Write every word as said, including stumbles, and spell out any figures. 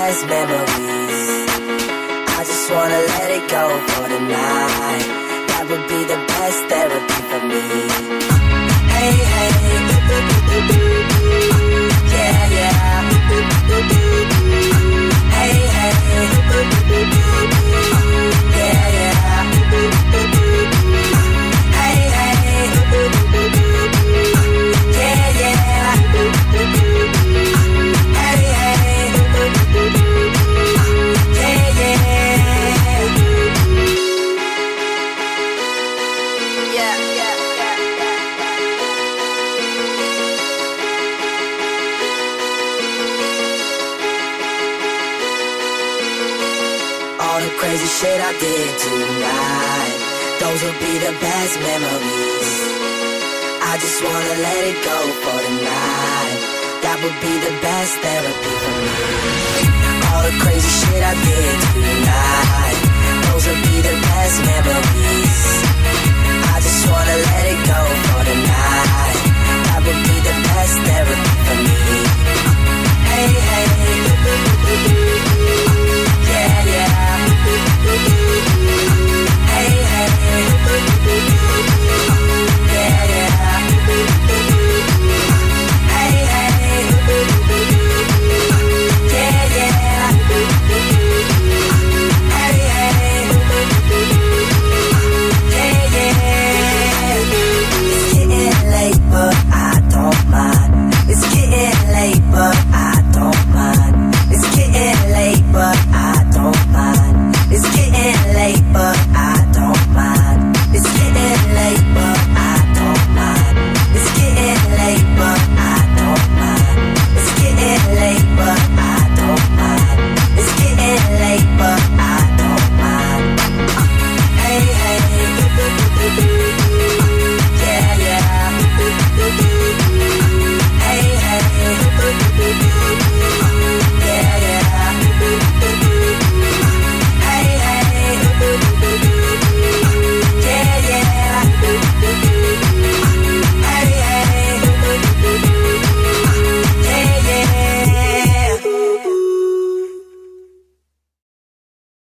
best memories. I just wanna let it go for the night. That would be the best therapy for me. Hey, hey, yeah, yeah. Hey, hey, yeah, yeah. Hey, hey, yeah, yeah. Hey, hey, yeah, yeah. Yeah, yeah, yeah, yeah. All the crazy shit I did tonight, those will be the best memories. I just wanna let it go for the night. That would be the best therapy for me.